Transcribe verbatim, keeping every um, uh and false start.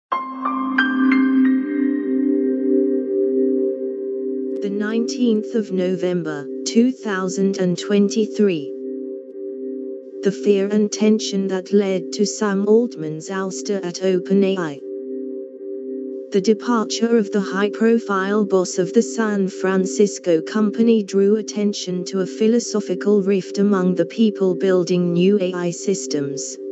The nineteenth of November, two thousand twenty-three. The fear and tension that led to Sam Altman's ouster at OpenAI. The departure of the high-profile boss of the San Francisco company drew attention to a philosophical rift among the people building new A I systems.